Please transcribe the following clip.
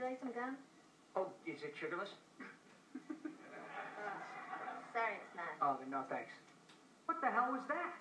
like some gum? Oh, is it sugarless? Sorry, it's not. Oh, then no thanks. What the hell was that?